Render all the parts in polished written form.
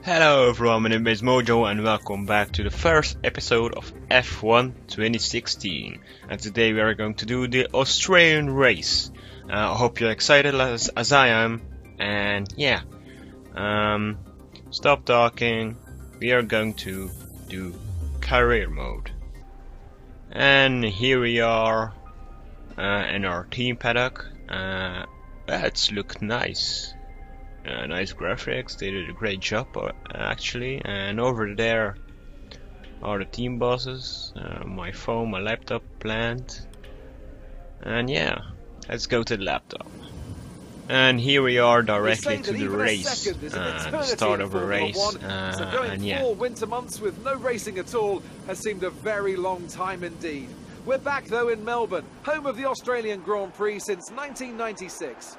Hello everyone, my name is MoewJoew and welcome back to the first episode of F1 2016. And today we are going to do the Australian race. I hope you're excited as I am. And yeah, stop talking, we are going to do career mode. And here we are in our team paddock. Let's look nice. Nice graphics, they did a great job actually. And over there are the team bosses, my phone, my laptop planned. And yeah, let's go to the laptop. And here we are directly to the race, the start of a race. So going 4 winter months with no racing at all has seemed a very long time indeed. We're back though in Melbourne, home of the Australian Grand Prix since 1996.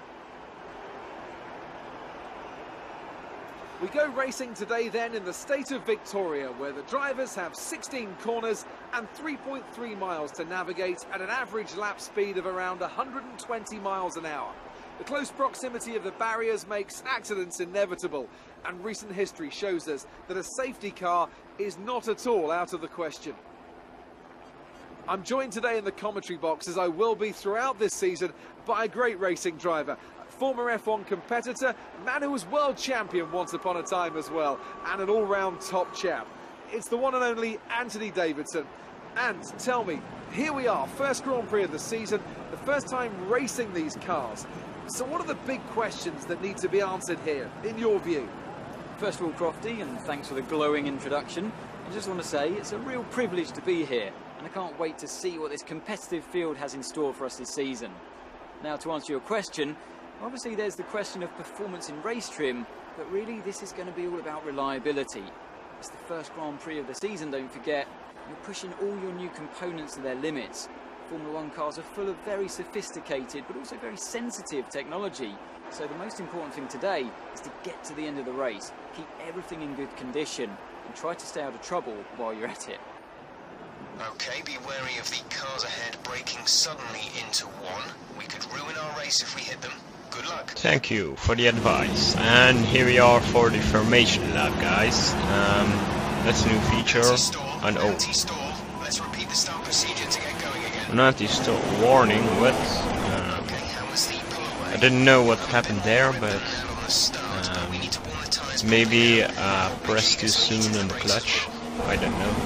We go racing today then in the state of Victoria, where the drivers have 16 corners and 3.3 miles to navigate at an average lap speed of around 120 miles an hour. The close proximity of the barriers makes accidents inevitable, and recent history shows us that a safety car is not at all out of the question. I'm joined today in the commentary box, as I will be throughout this season, by a great racing driver. Former F1 competitor, man who was world champion once upon a time as well, and an all-round top chap. It's the one and only Anthony Davidson. And tell me, here we are, first Grand Prix of the season, the first time racing these cars. So what are the big questions that need to be answered here, in your view? First of all, Crofty, and thanks for the glowing introduction. I just want to say it's a real privilege to be here, and I can't wait to see what this competitive field has in store for us this season. Now, to answer your question, obviously there's the question of performance in race trim, but really this is going to be all about reliability. It's the first Grand Prix of the season, don't forget. You're pushing all your new components to their limits. Formula 1 cars are full of very sophisticated but also very sensitive technology. So the most important thing today is to get to the end of the race, keep everything in good condition and try to stay out of trouble while you're at it. Okay, be wary of the cars ahead braking suddenly into one. We could ruin our race if we hit them. Good luck. Thank you for the advice. And here we are for the formation lap, guys. That's a new feature. And oh, Anti-stall. Let's repeat the start procedure to get going again. an anti-stall warning. What? Okay, how was the pull away? I didn't know what happened there, but We need to warm the tires. maybe pressed too soon on the clutch. I don't know.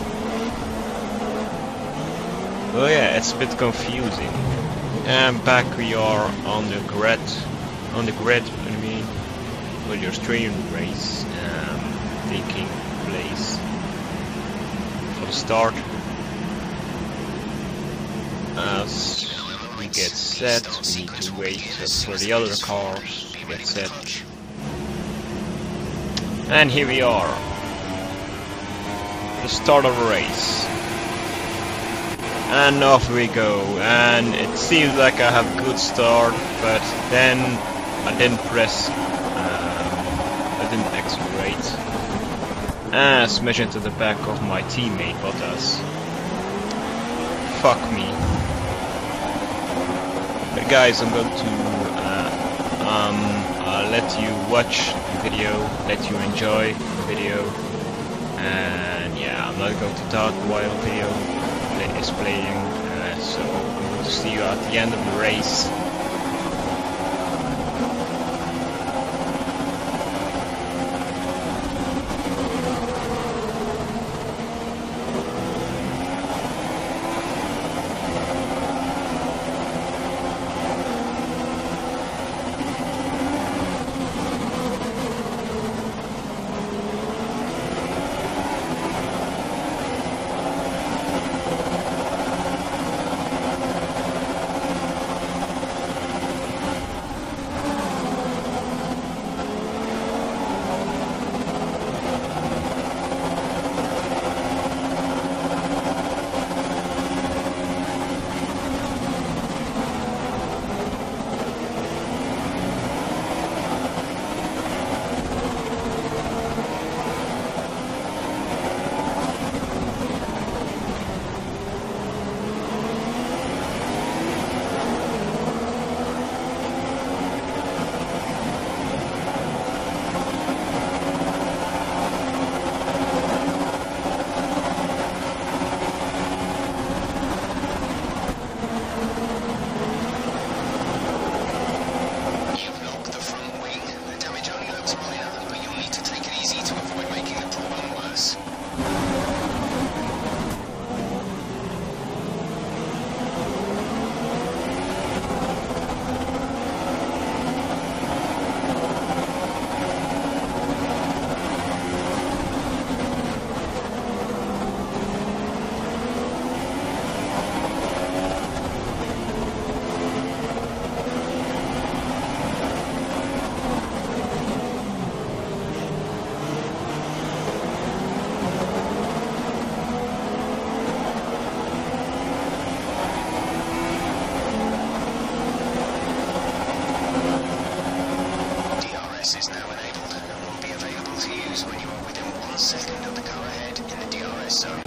Oh yeah, it's a bit confusing. And back we are on the grid. I mean, with your Australian race taking place. For the start, as we get set, we need to wait for the other cars to get set. And here we are, the start of a race. And off we go, and it seems like I have a good start, but then I didn't press, I didn't accelerate. And smash into the back of my teammate Bottas. Fuck me. But guys, I'm going to let you watch the video, let you enjoy the video, and yeah, I'm not going to talk while the video is playing, so I'm going to see you at the end of the race. cruise when you are within 1 second of the car ahead in the DRS zone.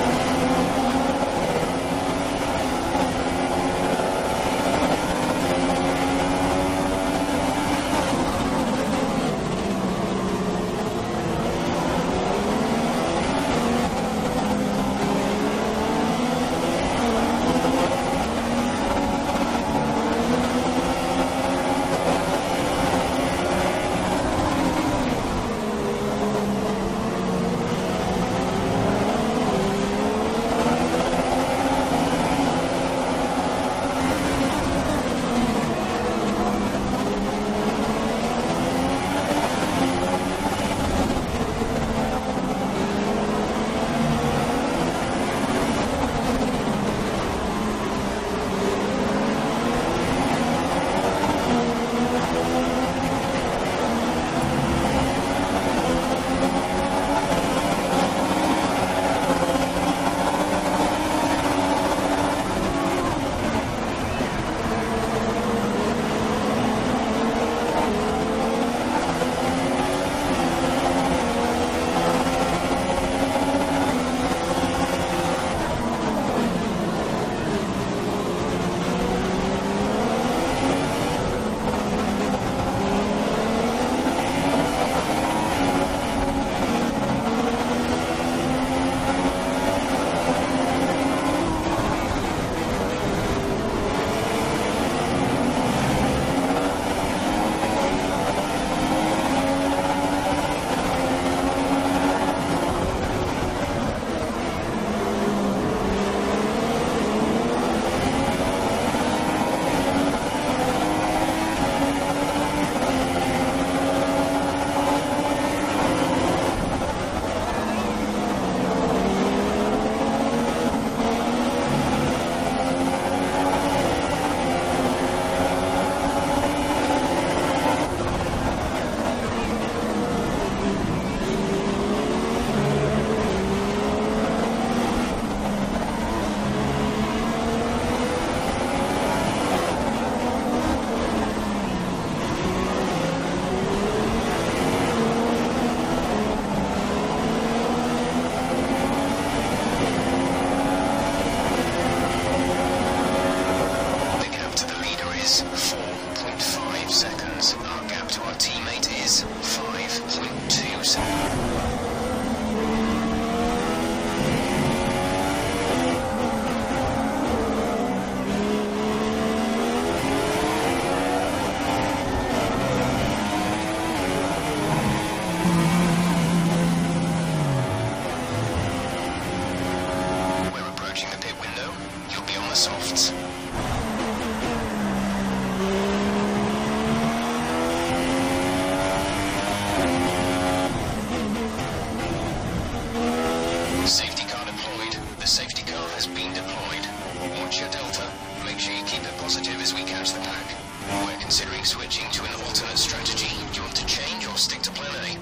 considering switching to an alternate strategy? Do you want to change or stick to plan A?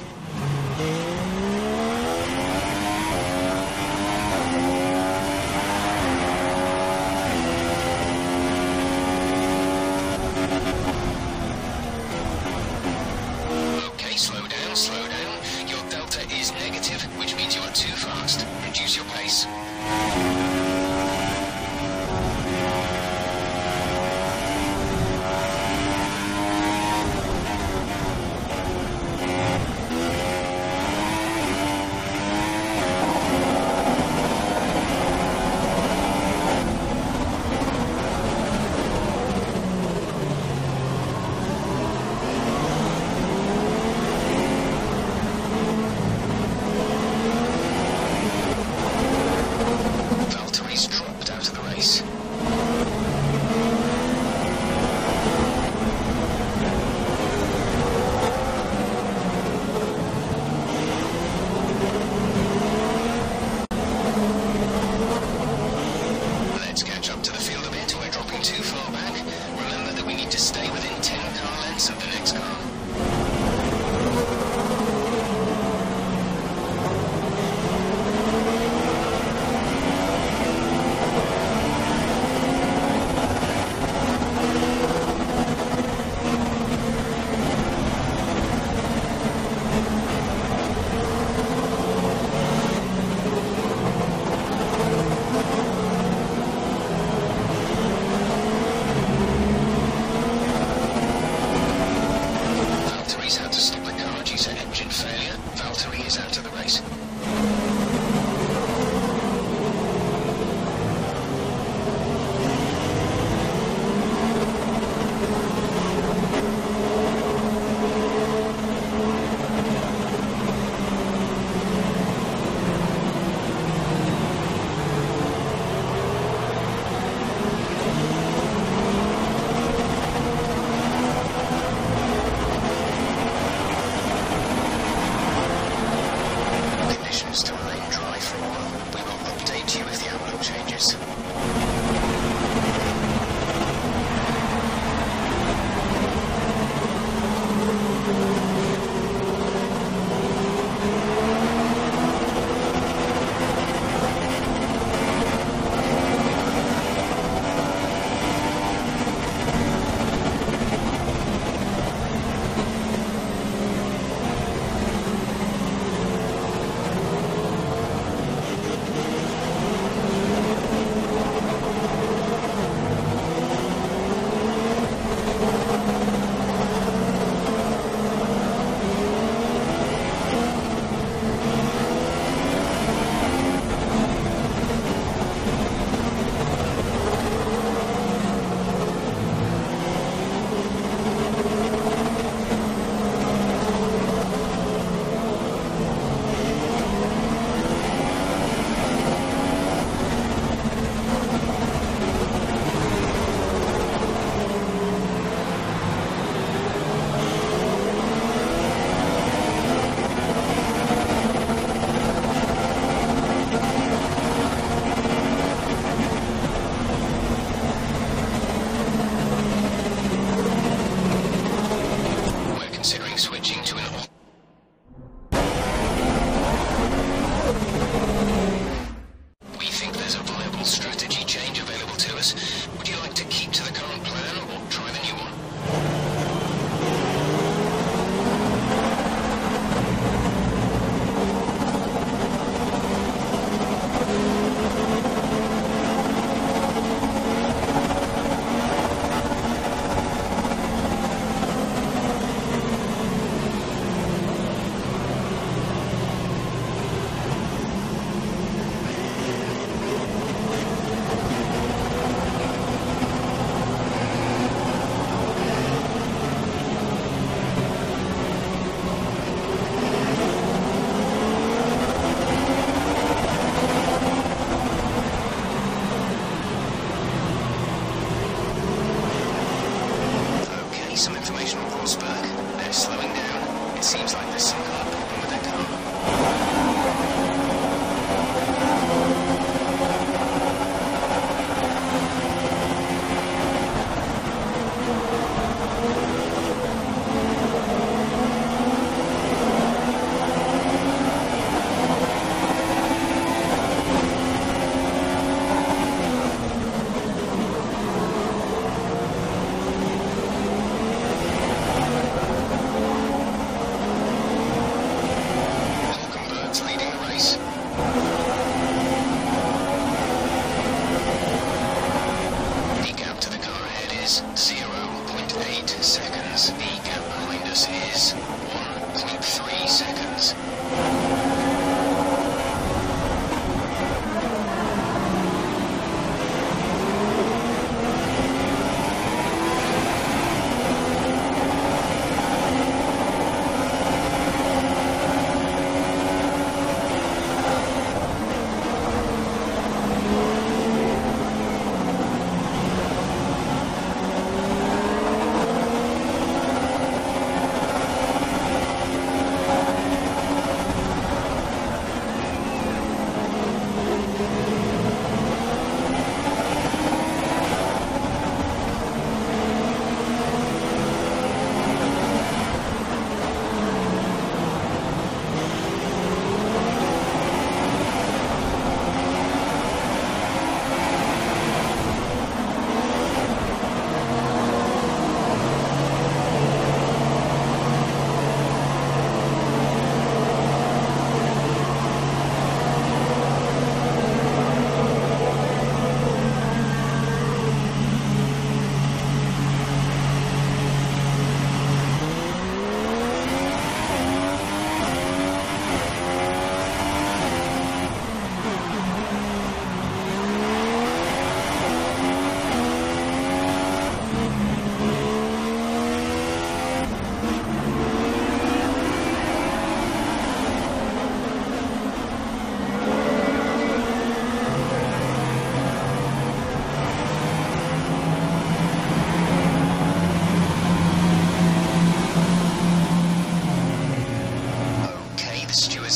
Okay, slow down, slow down. Your delta is negative, which means you are too fast. Reduce your pace. is out of the race.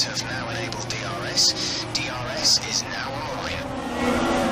drivers have now enabled DRS. DRS is now online.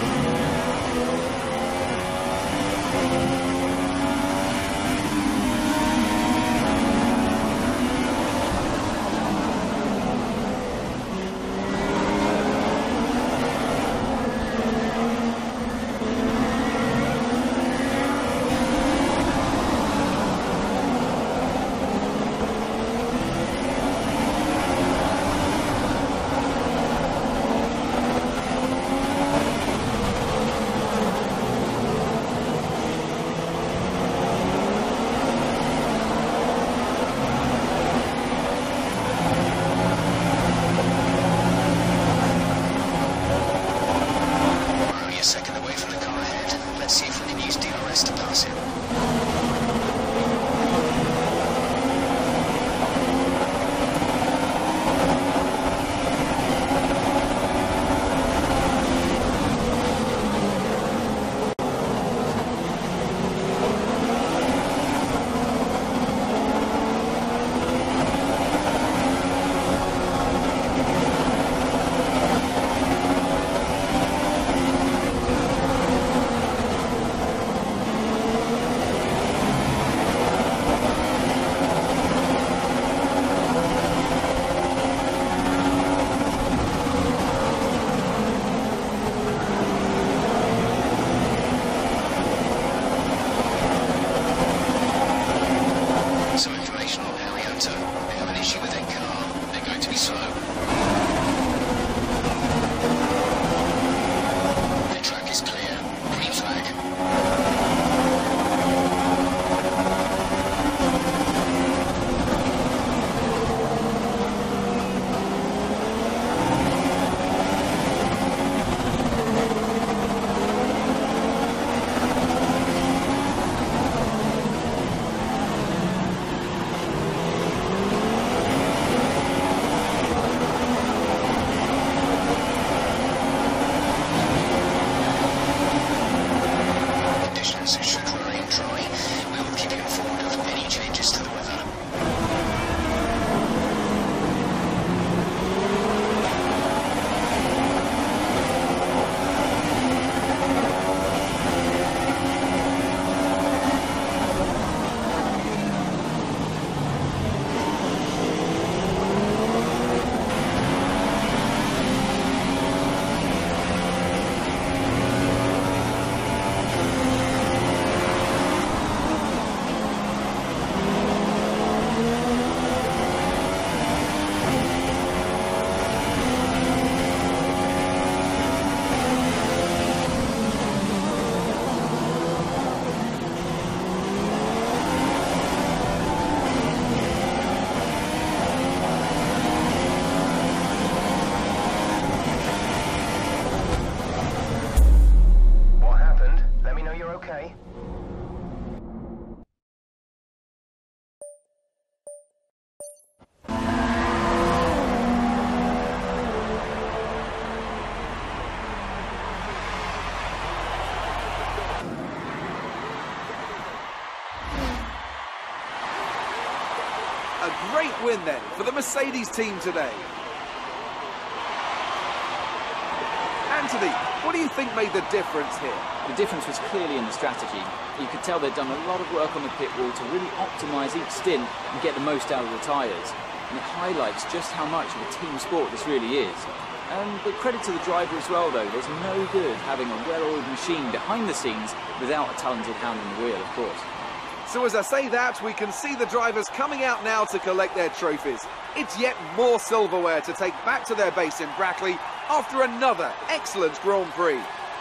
A great win then for the Mercedes team today. Anthony, what do you think made the difference here? The difference was clearly in the strategy. You could tell they'd done a lot of work on the pit wall to really optimise each stint and get the most out of the tyres. And it highlights just how much of a team sport this really is. But credit to the driver as well, though. There's no good having a well-oiled machine behind the scenes without a talented hand on the wheel, of course. So as I say that, we can see the drivers coming out now to collect their trophies. It's yet more silverware to take back to their base in Brackley after another excellent Grand Prix.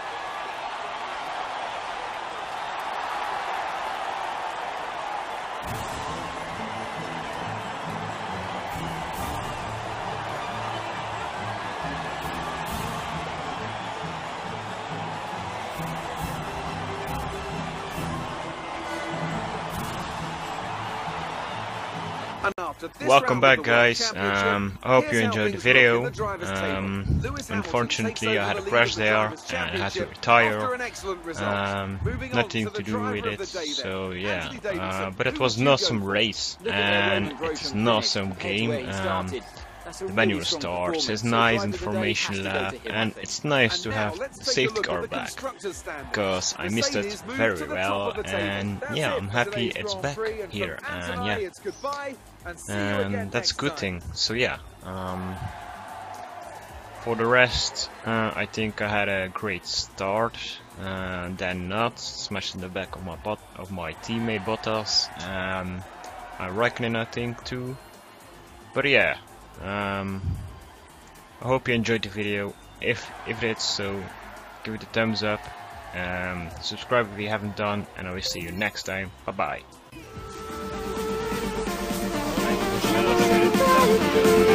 Welcome back, guys. I hope you enjoyed the video. Unfortunately, I had a crash there and I had to retire. Nothing to do with it, so yeah. But it was an awesome race and it's an awesome game. That's a the manual really strong start, performance. says So nice driver of the day information has to go lab, to him, I and think. it's nice to And have now let's the take a safety look at car the back, constructors' standings. because I missed it Mercedes moved very to the top well, of the table. and That's yeah, it I'm for happy today's it's Grand back Prix, and here, from and Anthony, yeah, it's goodbye, and see you and again that's a next good time. thing. So yeah, for the rest, I think I had a great start, then not smashed in the back of my teammate Bottas, Raikkonen I think too. But yeah, I hope you enjoyed the video. If it did so, give it a thumbs up, subscribe if you haven't done, and I will see you next time. Bye bye.